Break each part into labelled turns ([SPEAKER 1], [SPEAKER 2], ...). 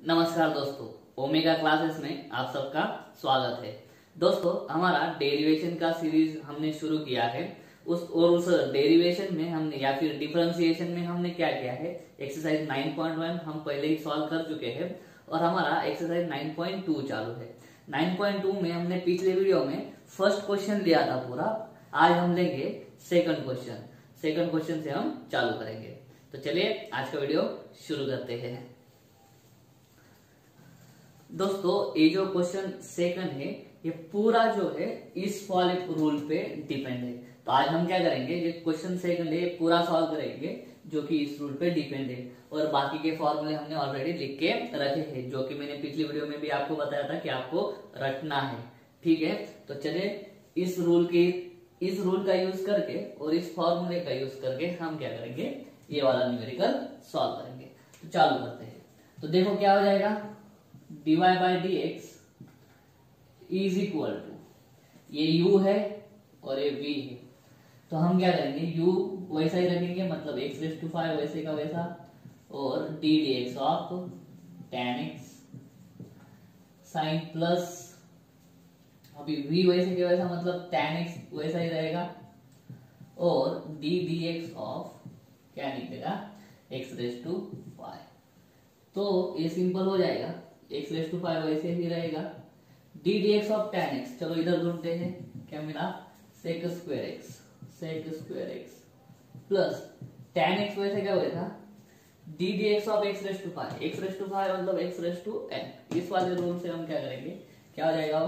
[SPEAKER 1] नमस्कार दोस्तों, omega classes में आप सबका स्वागत है। दोस्तों, हमारा डेरिवेशन का सीरीज हमने शुरू किया है। उस डेरिवेशन में हमने या फिर डिफरेंशिएशन में हमने क्या किया है, एक्सरसाइज 9.1 हम पहले ही सॉल्व कर चुके हैं और हमारा एक्सरसाइज 9.2 चालू है। 9.2 में हमने पिछले वीडियो में फर्स्ट क्वेश्चन लिया था पूरा। आज हम लेंगे सेकंड क्वेश्चन। सेकंड क्वेश्चन से हम चालू करेंगे। तो चलिए आज का वीडियो शुरू करते हैं। दोस्तों, ये जो क्वेश्चन सेकंड है ये पूरा जो है इस वाले रूल पे डिपेंड है। तो आज हम क्या करेंगे, ये क्वेश्चन सेकंड है पूरा सॉल्व करेंगे जो कि इस रूल पे डिपेंड है। और बाकी के फॉर्मूले हमने ऑलरेडी लिख के रखे हैं, जो कि मैंने पिछली वीडियो में भी आपको बताया था कि आपको रटना है। ठीक है, तो चलिए इस रूल का यूज करके और इस फॉर्मूले का यूज करके हम क्या करेंगे, ये वाला न्यूमेरिकल सॉल्व करेंगे। तो चालू करते हैं। तो देखो क्या हो जाएगा, dy by d x is equal to, ये u है और ये v है। तो हम क्या करेंगे, u वैसा ही रखेंगे, मतलब x⁵ वैसे का वैसा, और d dx of tan x sine plus, अभी v वैसे के वैसा मतलब tan x वैसा ही रहेगा, और d dx ऑफ क्या निकलेगा, x⁵। तो ये सिंपल हो जाएगा, x⁵ वैसे ही रहेगा, d dx of tan x, चलो इधर ढूंढते हैं, क्या मिला, sec square x plus tan x वैसे क्या हुआ था, d dx ऑफ x⁵ मतलब x⁵n। इस वाले रूल से हम क्या करेंगे, क्या हो जाएगा,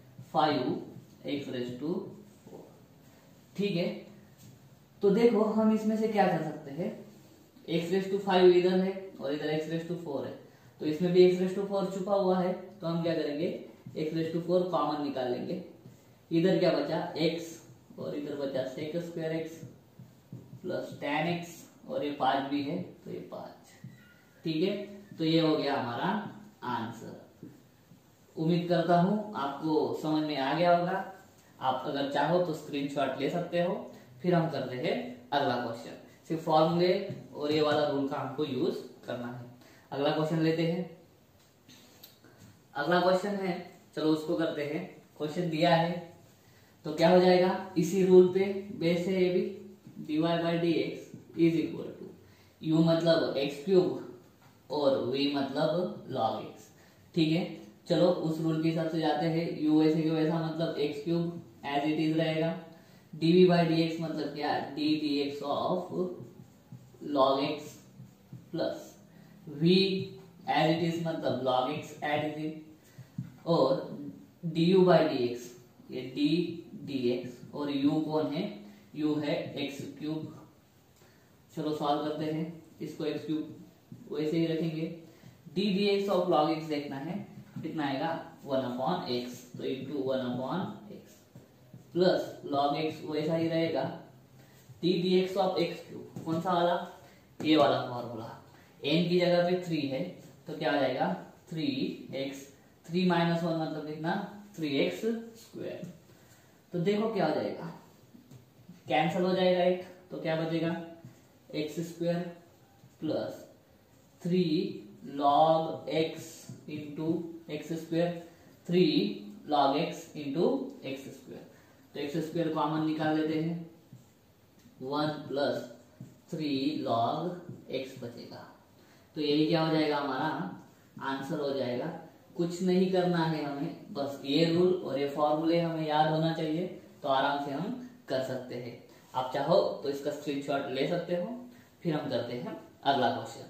[SPEAKER 1] 5x⁴। ठीक है, तो देखो हम इसमें से क्या कर सकते हैं, x⁵ इधर है और इधर x⁴ है, तो इसमें भी x⁴ छुपा हुआ है। तो हम क्या करेंगे, x⁴ कॉमन निकाल लेंगे। इधर क्या बचा, x और इधर बचा sec square x plus tan x, और ये 5 भी है तो ये 5। ठीक है, तो ये हो गया हमारा आंसर। उम्मीद करता हूं आपको समझ में आ गया होगा। आप अगर चाहो तो स्क्रीनशॉट ले सकते हो। फिर हम करते हैं अगला क्वेश्चन। सिर्फ फॉर्मूले और ये वाला रूल का हमको यूज करना है। अगला क्वेश्चन लेते हैं। अगला क्वेश्चन है, चलो उसको करते हैं। क्वेश्चन दिया है तो क्या हो जाएगा, इसी रूल पे बेस है ये भी, dy by d x is equal to, u मतलब x³ और v मतलब log x। ठीक है, चलो उस रूल के हिसाब से जाते हैं। u वैसे के वैसा मतलब x³ एज इट इज रहेगा, dv बाई डी एक्स मतलब क्या, d dx of log x plus v as it is मतलब log x as it is, और du बाई डी एक्स, ये d dx, और u कौन है, u है x³। चलो सॉल्व करते हैं, इसको x³ वैसे ही रखेंगे। d dx of log x देखना है, कितना आएगा 1/x, तो into 1/x plus log x वैसा ही रहेगा, d dx ऑफ x³, कौन सा वाला, ये वाला फॉर्मूला, n की जगह पे 3 है तो क्या आ जाएगा 3x, 3 - 1 मतलब कितना 3x²। तो देखो क्या हो जाएगा, कैंसिल हो जाएगा एक, तो क्या बचेगा x² plus 3 log x into x², 3 log x into x²। तो x² कॉमन निकाल लेते हैं, 1 प्लस 3 log x बचेगा। तो यही क्या हो जाएगा, हमारा आंसर हो जाएगा। कुछ नहीं करना है हमें, बस ये रूल और ये फॉर्मूले हमें याद होना चाहिए, तो आराम से हम कर सकते हैं। आप चाहो तो इसका स्क्रीनशॉट ले सकते हो। फिर हम करते हैं अगला क्वेश्चन।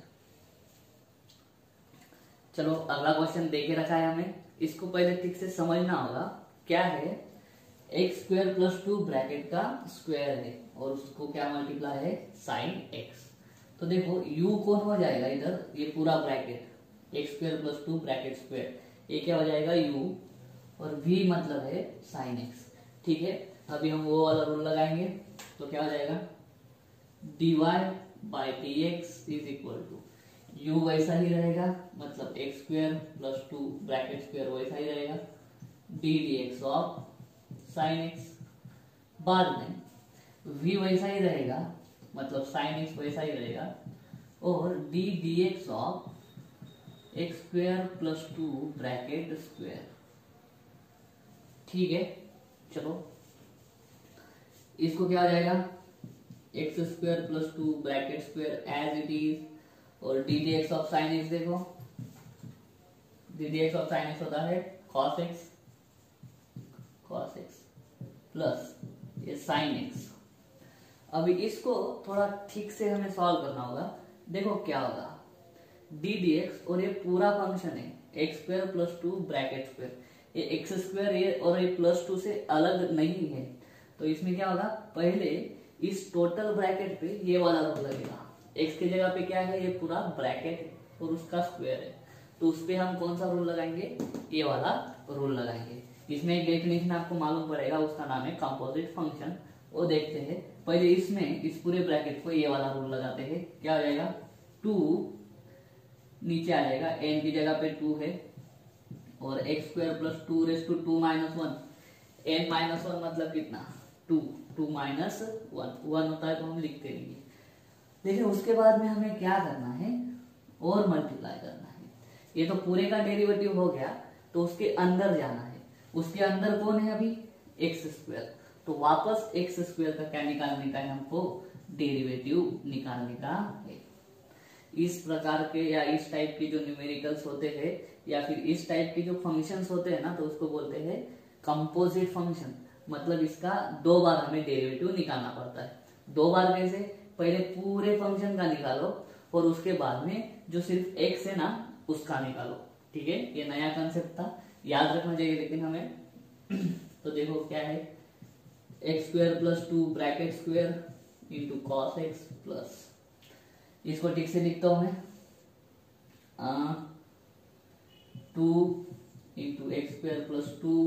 [SPEAKER 1] चलो अगला क्वेश्चन देके रखा है हमें, इसको पहले ठीक से समझना होगा। क्या है, x² प्लस 2 ब्रैकेट का स्क्वायर है और उसको क्या मल्टीप्लाई है, साइन x। तो देखो u कौन हो जाएगा, इधर ये पूरा bracket x² plus 2 bracket square, ये क्या हो जाएगा u, और v मतलब है साइन x। ठीक है, अभी हम वो वाला रूल लगाएंगे, तो क्या हो जाएगा, dy by d x is equal to, u वैसा ही रहेगा मतलब x² प्लस 2 ब्रैकेट स्क्वायर वैसा ही रहेगा, d dx of sine x। बाद में v वैसा ही रहेगा मतलब साइन x वैसा ही रहेगा, और d dx of x square plus 2 bracket square. ठीक है, चलो इसको क्या हो जाएगा, x square plus 2 bracket square as it is, और d d x of sine x, देखो d d x of sine x होता है कॉस एक्स प्लस ये साइन एक्स। अभी इसको थोड़ा ठीक से हमें सॉल्व करना होगा। देखो क्या होगा, डी डी एक्स और ये पूरा फंक्शन है x square plus 2 bracket square, ये एक्स स्क्वायर ये और ये प्लस 2 से अलग नहीं है। तो इसमें क्या होगा, पहले इस टोटल ब्रैकेट पे ये वाला रूल लगेगा, एक्स की जगह पे क्या है, ये पूरा ब्रैकेट है और उसका स्क्वायर है, तो उस पे हम कौन सा रूल लगाएंगे, ये वाला रूल लगाएंगे। इसमें एक डेफिनेशन आपको मालूम पड़ेगा, उसका नाम है कंपोजिट फंक्शन। वो देखते हैं, पहले इसमें इस पूरे ब्रैकेट को ये वाला रूल लगाते हैं। क्या हो जाएगा, 2 नीचे आ जाएगा, n की जगह पे 2 है, और x square plus 2 raise to 2 minus 1, n minus 1 मतलब कितना, 2 माइनस 1 होता है तो हम लिखते रहेंगे। देखिए उसके बाद में हमें क्या करना है, और मल्टीप्लाई करना है। ये तो पूरे का डेरिवेटिव हो गया, तो उसके अंदर जाना है। उसके अंदर कौन है अभी, एक्स स्क्वायर, तो वापस एक्स स्क्वायर का क्या निकालने का है, हमको डेरिवेटिव निकालने का है। इस प्रकार के या इस टाइप के जो न्यूमेरिकल्स होते हैं या फिर इस टाइप के जो फंक्शंस होते हैं ना, तो उसको बोलते हैं कंपोजिट फंक्शन। मतलब इसका 2 बार हमें डेरिवेटिव निकालना पड़ता है। 2 बार कैसे, पहले पूरे फंक्शन का निकालो और उसके बाद में जो सिर्फ एक्स है ना उसका निकालो। ठीक है, ये नया कंसेप्ट था, याद रखना चाहिए लेकिन हमें। तो देखो क्या है, x square plus 2 bracket square into cos x plus, इसको ठीक से लिखता हूं मैं, 2 into x square plus 2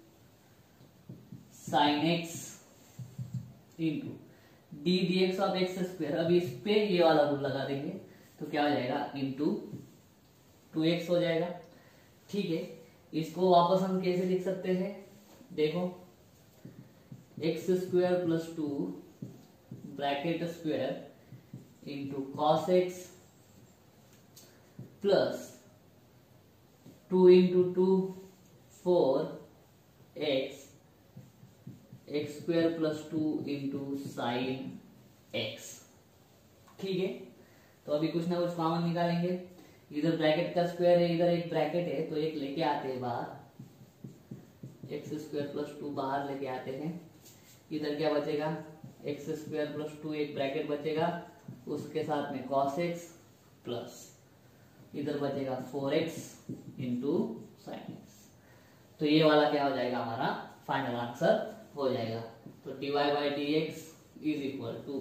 [SPEAKER 1] sine x into d d x of x square. अभी इस पे ये वाला रूल लगा देंगे तो क्या हो जाएगा, इंटू 2x हो जाएगा। ठीक है, इसको वापस हम कैसे लिख सकते हैं, देखो x square plus 2 bracket square into cos x plus 2 into 2 4 x x square plus 2 into sine x. ठीक है, तो अभी कुछ ना कुछ कॉमन निकालेंगे। इधर ब्रैकेट का स्क्वायर है, इधर एक ब्रैकेट है, तो एक लेके आते हैं बाहर, एक्स स्क्वायर प्लस 2 बाहर लेके आते हैं। इधर क्या बचेगा, एक्स स्क्वायर प्लस 2 एक ब्रैकेट बचेगा, उसके साथ में कॉस एक्स प्लस इधर बचेगा 4x इंटू साइन एक्स। तो ये वाला क्या हो जाएगा, हमारा फाइनल आंसर हो जाएगा। तो dy by d x is equal to,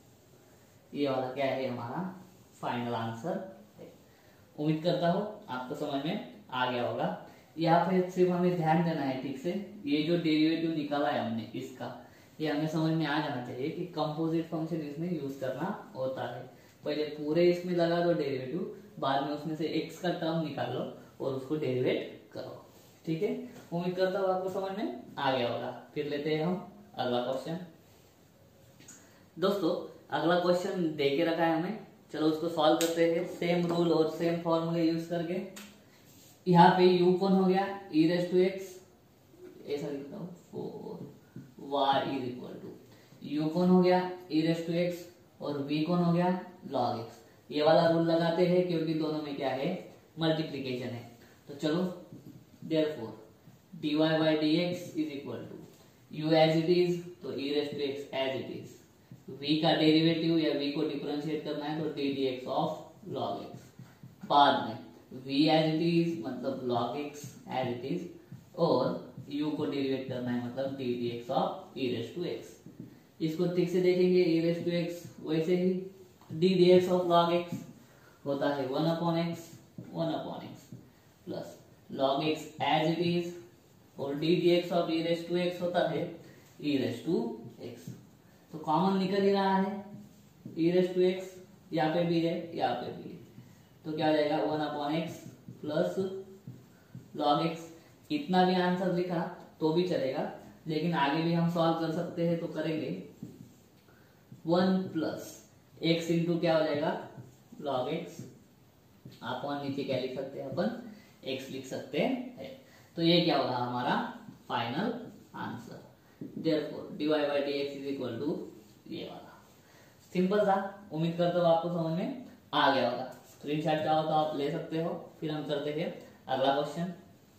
[SPEAKER 1] ये वाला क्या है, हमारा फाइनल आंसर है। उम्मीद करता हूँ आपको समझ में आ गया होगा। यहाँ पे सिर्फ हमें ध्यान देना है ठीक से, ये जो डेरिवेटिव निकाला है हमने इसका, ये हमें समझ में आ जाना चाहिए कि कंपोजिट फंक्शन इसमें यूज करना होता है। पहले पूरे इसमें लगा दो डेरिवेटिव, बाद में उसमें से x का टर्म निकाल लो और उसको डेरिवेट करो। ठीक है, उम्मीद करता हूँ आपको समझ में आ गया होगा। फिर लेते हैं हम अगला क्वेश्चन। दोस्तों अगला क्वेश्चन दे के रखा है हमें, चलो उसको सॉल्व करते हैं सेम रूल और सेम फॉर्मूले यूज करके। यहाँ पे u कौन हो गया, e रेस टू एक्स, ऐसा लिखता हूँ 4y is equal to u कौन हो गया, e रेस टू एक्स, और v कौन हो गया, log x। ये वाला रूल लगाते हैं क्योंकि दोनों में क्या है, मल्टीप्लीकेशन है। तो चलो therefore dy by d x is equal to u as it is, तो e raise to x as it is, v का डेरिवेटिव या v को डिफरेंशिएट करना है तो d d x of log x, बाद में v एज इट इज मतलब log x as it is, और u को डेरिवेट करना है मतलब d d x of e raise to x. इसको ठीक से देखेंगे, e रेस टू एक्स वैसे ही d d x of log x होता है 1 upon x plus log x as it is, और d d x of e raise to x होता है e रेस टू x। तो कॉमन निकल ही रहा है, e रेस टू x यहाँ पे भी है यहाँ पे भी है, तो क्या हो जाएगा 1 upon x plus log x। इतना भी आंसर लिखा तो भी चलेगा, लेकिन आगे भी हम सॉल्व कर सकते हैं, तो करेंगे 1 प्लस x इंटू क्या हो जाएगा log x अपन नीचे क्या लिख सकते हैं, अपन x लिख सकते हैं। तो ये क्या होगा हमारा final answer. Therefore dy by dx is equal to ये वाला। सिंपल था, उम्मीद करता हूँ आपको समझ में आ गया होगा। स्क्रीनशॉट चाहो तो आप ले सकते हो। फिर हम करते हैं अगला क्वेश्चन।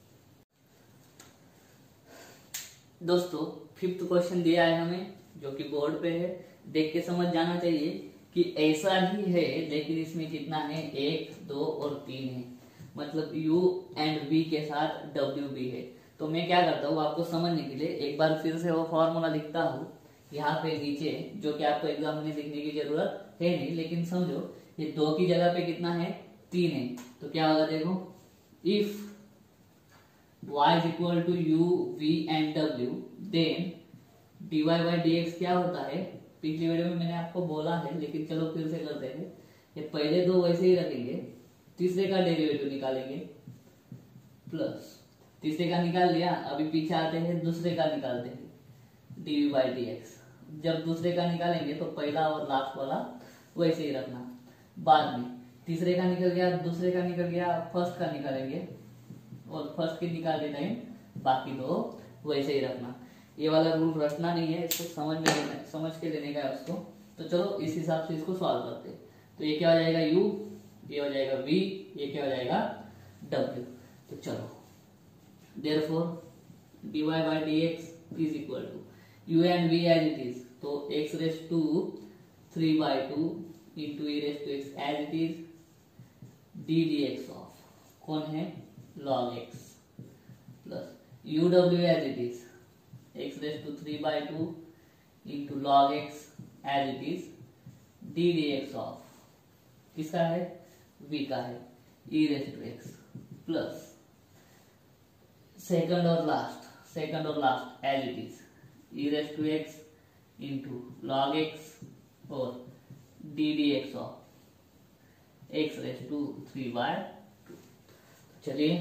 [SPEAKER 1] दोस्तों 5th क्वेश्चन दिया है हमें, जो कि बोर्ड पे है। देख के समझ जाना चाहिए कि ऐसा ही है, लेकिन इसमें कितना है 1, 2 और 3 है। मतलब u एंड v के साथ w भी है। तो मैं क्या करता हूँ आपको समझने के लिए एक बार फिर से वो फॉर्मूला लिखता हूँ यहाँ पे नीचे, जो कि आपको एग्जाम में लिखने की जरूरत है नहीं, लेकिन समझो ये 2 की जगह पे कितना है 3 है। तो क्या होगा देखो, if y is equal to u, v and w, then dy by dx क्या होता है। पिछली वीडियो में मैंने आपको बोला है, लेकिन चलो फिर से करते हैं। ये पहले 2 वैसे ही रखेंगे, तीसरे का डेरिवेटिव निकालेंगे, प्लस तीसरे का निकाल लिया। अभी पीछे आते हैं, दूसरे का निकालते हैं डी बाई डी एक्स। जब दूसरे का निकालेंगे तो पहला और लास्ट वाला वैसे ही रखना। बाद में तीसरे का निकल गया, दूसरे का निकल गया, फर्स्ट का निकालेंगे, और फर्स्ट के निकालते टाइम बाकी 2 वैसे ही रखना। ये वाला रूल रखना नहीं है, इसको समझ के लेने का है उसको। तो चलो इस हिसाब से इसको सॉल्व करते हैं। तो ये क्या हो जाएगा u, ये हो जाएगा v, ये क्या हो जाएगा w। तो चलो therefore dy by dx is equal to u and v as it is, तो x raised to 3/2 into e raised to x as it is, d dx of कौन है log x, plus uw as it is, x raised to 3/2 into log x as it is, d dx of किसका है v का है, e raised to x, plus second और last as it is, e raised to x into log x और d dx of x raised to 3/2। चलिए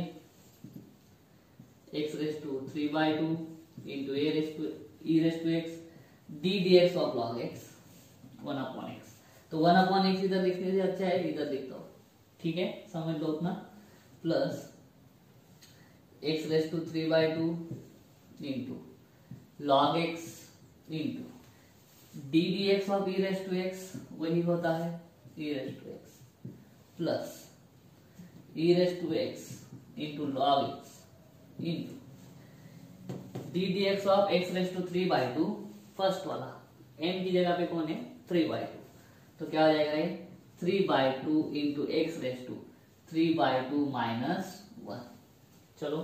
[SPEAKER 1] x raised to 3/2 into e raised to x d dx of log x 1/x। तो 1/x इधर लिखने से अच्छा है इधर लिखता हूँ, ठीक है, समझ लो उतना। Plus x raised to 3/2 into log x into d dx of e raised to x, वही होता है e raised to x, plus e raised to x into log x into d dx of x raised to 3/2। First वाला n की जगह पे कौन है 3/2, तो क्या हो जाएगा ये 3/2 into x raised to 3/2 minus 1। चलो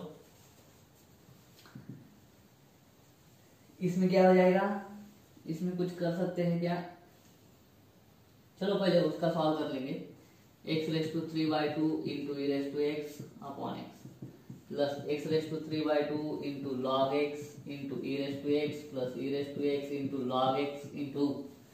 [SPEAKER 1] इसमें क्या हो जाएगा, इसमें कुछ कर सकते हैं क्या, चलो पहले उसका सॉल्व कर लेंगे। x raised to 3/2 into e raised to x upon x plus x raised to 3/2 into log x into e raised to x plus e raised to x into log x into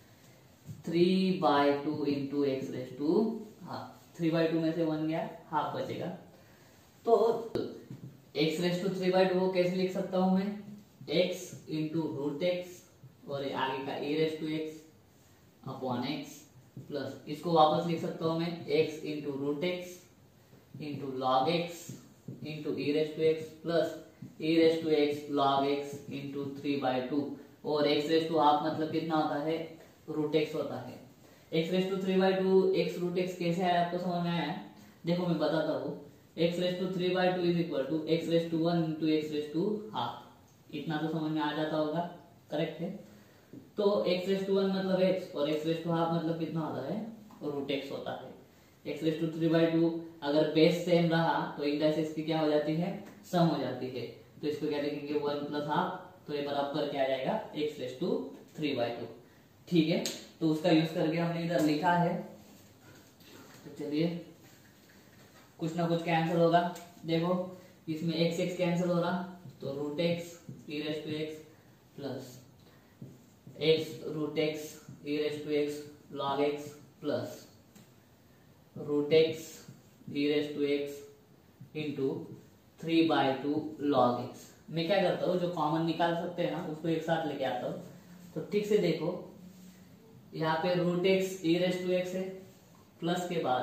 [SPEAKER 1] 3/2 into x raised to half. 3/2 में से 1 गया, half बचेगा। तो x raised to 3/2 को कैसे लिख सकता हूं मैं, x into रूट एक्स और आगे का e raised to x upon x, plus इसको वापस लिख सकता हूं मैं x into root x into log x into e raised to x plus e raised to x log x into 3/2 और x raised to हाफ मतलब कितना होता है रूट एक्स होता है। x raised to 3/2 x root x कैसे आया आपको समझ में आया है, देखो मैं बताता हूँ। x raised to 3/2 is equal to x raised to 1 into x raised to half, इतना तो समझ में आ जाता होगा, करेक्ट है। तो x raised to 1 मतलब x और x raised to हाफ मतलब कितना होता है रूट एक्स होता है। x raised to 3/2 अगर बेस सेम रहा तो इंडेक्स इसकी क्या हो जाती है सम हो जाती है, तो इसको क्या लिखेंगे 1 प्लस हाफ, तो ये बराबर क्या आ जाएगा x raised to 3/2, ठीक है। तो उसका यूज करके हमने इधर लिखा है। तो चलिए कुछ ना कुछ कैंसिल होगा, देखो इसमें x x कैंसिल हो रहा, तो root x e raised to x plus x root x e raised to x log x plus root x e raised to x into 3/2 log x। मैं क्या करता हूँ, जो कॉमन निकाल सकते हैं ना उसको एक साथ लेके आता हूँ। तो ठीक से देखो यहाँ पे root x e raised to x है, प्लस के बाद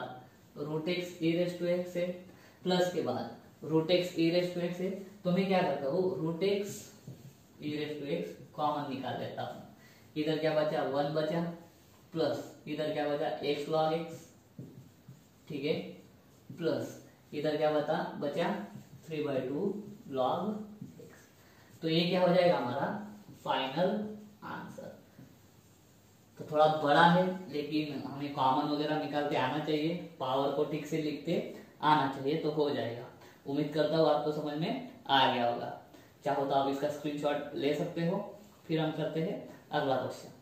[SPEAKER 1] root x e raise to x है, प्लस के बाद root x e raise to x है, तो मैं क्या करता हूँ root x e raise to x common निकाल लेता हूँ। इधर क्या बचा 1 बचा, प्लस इधर क्या बचा x log x, ठीक है, प्लस इधर क्या बचा 3/2 log x। तो ये क्या हो जाएगा हमारा फाइनल आंसर। तो थोड़ा बड़ा है लेकिन हमें कॉमन वगैरह निकालते आना चाहिए, पावर को ठीक से लिखते आना चाहिए, तो हो जाएगा। उम्मीद करता हूँ आपको समझ में आ गया होगा। चाहो तो आप इसका स्क्रीनशॉट ले सकते हो। फिर हम करते हैं अगला क्वेश्चन।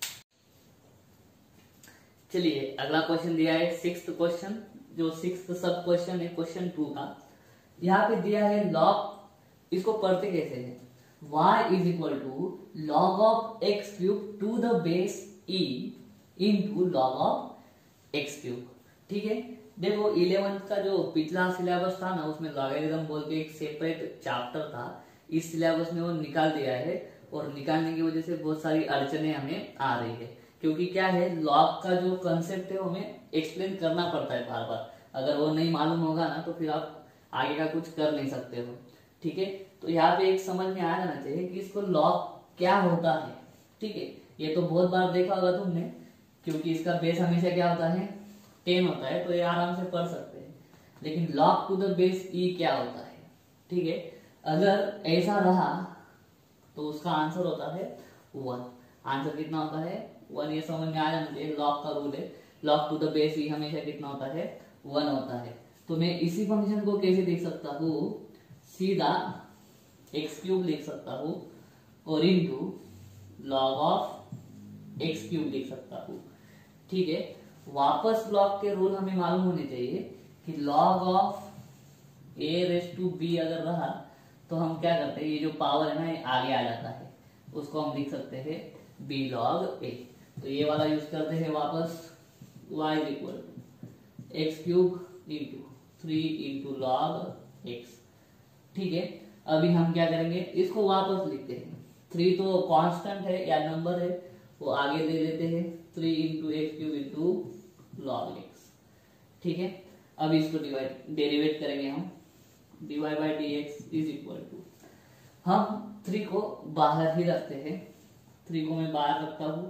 [SPEAKER 1] चलिए अगला क्वेश्चन दिया है 6th क्वेश्चन, जो 6th सब क्वेश्चन है क्वेश्चन 2 का। यहाँ पे दिया है लॉग, इसको पढ़ते कैसे है, y is equal to log of x cube to the base e into log of x cube. ठीक है, देखो 11th का जो पिछला सिलेबस था ना, उसमें लॉगरिथम बोल के एक सेपरेट चैप्टर था, इस सिलेबस में वो निकाल दिया है, और निकालने की वजह से बहुत सारी अड़चने हमें आ रही है। क्योंकि क्या है, लॉग का जो कंसेप्ट है वो हमें एक्सप्लेन करना पड़ता है बार बार, अगर वो नहीं मालूम होगा ना तो फिर आप आगे का कुछ कर नहीं सकते हो। ठीक है, तो यहाँ पे एक समझ में आ जाना चाहिए कि इसको लॉग क्या होता है। ठीक है, ये तो बहुत बार देखा होगा तुमने, क्योंकि इसका बेस हमेशा क्या होता है 10 होता है, तो ये आराम से पढ़ सकते हैं। लेकिन log to the base e क्या होता है, ठीक है, अगर ऐसा रहा तो उसका आंसर होता है 1। आंसर कितना होता है 1, ये समझ में आ जाना चाहिए। लॉग का रूल है, log to the base e हमेशा कितना होता है 1 होता है। तो मैं इसी फंक्शन को कैसे लिख सकता हूँ, सीधा एक्स क्यूब लिख सकता हूँ और into log of x cube लिख सकता हूँ। ठीक है, वापस लॉग के रूल हमें मालूम होने चाहिए कि log of a raise to b अगर रहा तो हम क्या करते हैं, ये जो पावर है ना ये आगे आ जाता है, उसको हम लिख सकते हैं बी लॉग ए। तो ये वाला यूज करते हैं वापस, y is equal to x cube into 3 into log x. ठीक है, अभी हम क्या करेंगे, इसको वापस लिखते हैं। 3 तो कांस्टेंट है या नंबर है, वो आगे ले लेते हैं 3 into x cube into log x. ठीक है, अब इसको डेरिवेट करेंगे हम, dy by d x is equal to, हम 3 को बाहर ही रखते हैं, 3 को मैं बाहर रखता हूं,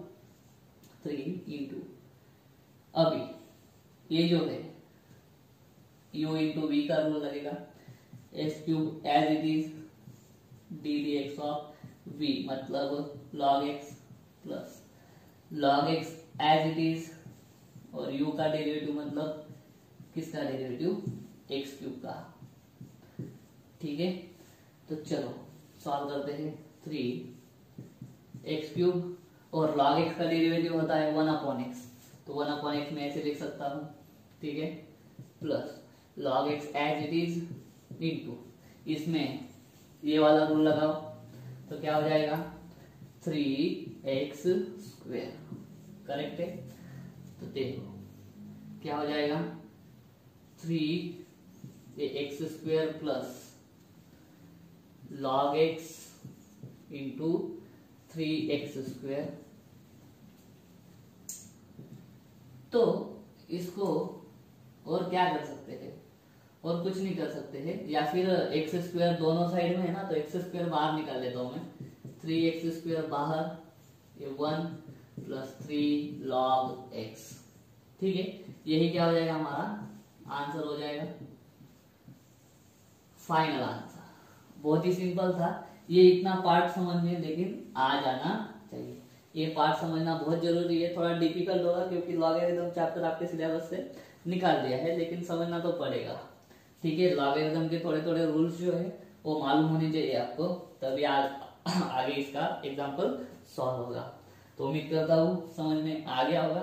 [SPEAKER 1] 3 इंटू अभी ये जो है u इंटू वी का रूल लगेगा, x cube as it is d d x of v मतलब log x plus log x as it is, और u का डेरिवेटिव मतलब किसका डेरिवेटिव x क्यूब का। ठीक है, तो चलो सॉल्व करते हैं। 3 एक्स क्यूब और log x का डेरिवेटिव होता है 1/x, तो 1/x में ऐसे लिख सकता हूँ। ठीक है, plus log x as it is into इसमें ये वाला रूल लगाओ, तो क्या हो जाएगा 3x स्क्वायर। करेक्ट है, तो देखो क्या हो जाएगा 3x square plus log x into 3x square. तो इसको और क्या कर सकते हैं, और कुछ नहीं कर सकते हैं, या फिर एक्स स्क्वायर दोनों साइड में है ना, तो एक्स स्क्वायर बाहर निकाल लेता हूं मैं, 3x स्क्वायर बाहर, ये 1 प्लस 3 log x। ठीक है, यही क्या हो जाएगा हमारा आंसर हो जाएगा, फाइनल आंसर। बहुत ही सिंपल था, ये इतना पार्ट समझ में लेकिन आ जाना चाहिए। ये पार्ट समझना बहुत जरूरी है, थोड़ा डिफिकल्ट होगा क्योंकि लॉगरिथम चैप्टर आपके सिलेबस से निकाल दिया है, लेकिन समझना तो पड़ेगा। ठीक है, लॉगरिथम के थोड़े थोड़े रूल्स जो है वो मालूम होने चाहिए आपको, तभी आज आगे इसका एग्जाम्पल सॉल्व होगा। तो उम्मीद करता हूँ समझ में आ गया होगा।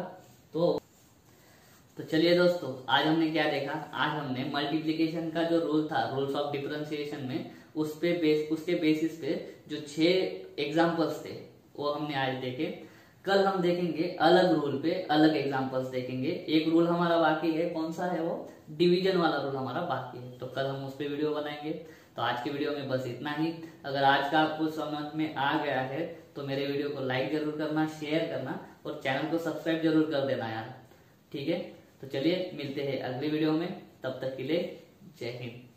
[SPEAKER 1] तो चलिए दोस्तों, आज हमने क्या देखा, आज हमने मल्टीप्लिकेशन का जो रूल था, रूल्स ऑफ डिफरेंशिएशन में, उसके बेसिस पे जो 6 एग्जाम्पल्स थे वो हमने आज देखे। कल हम देखेंगे अलग रूल पे अलग एग्जाम्पल्स देखेंगे। एक रूल हमारा बाकी है, कौन सा है वो, डिवीजन वाला रूल हमारा बाकी है, तो कल हम उस पर वीडियो बनाएंगे। तो आज की वीडियो में बस इतना ही। अगर आज का आपको समझ में आ गया है तो मेरे वीडियो को लाइक जरूर करना, शेयर करना और चैनल को सब्सक्राइब जरूर कर देना यार। ठीक है, तो चलिए मिलते हैं अगली वीडियो में, तब तक के लिए जय हिंद।